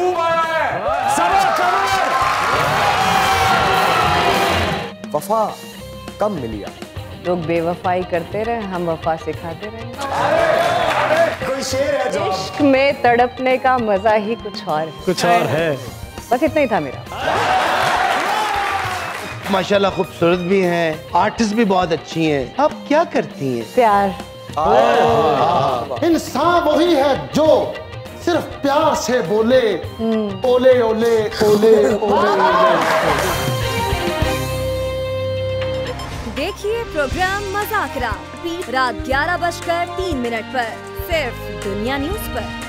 महबूब आया है। सबर करो। वफा कम मिली आप। लोग बेवफाई करते रहे, हम वफा सिखाते रहे। कोई शेर है जो इश्क में तड़पने का मजा ही कुछ और है। बस इतना ही था मेरा। माशाल्लाह खूबसूरत भी हैं, आर्टिस्ट भी बहुत अच्छी हैं। आप क्या करती हैं? प्यार। इंसान वही है जो सिर्फ प्यार से बोले ओले ओले ओले ओले। देखिए प्रोग्राम मजाकरा रात 11:03 पर सिर्फ दुनिया न्यूज पर।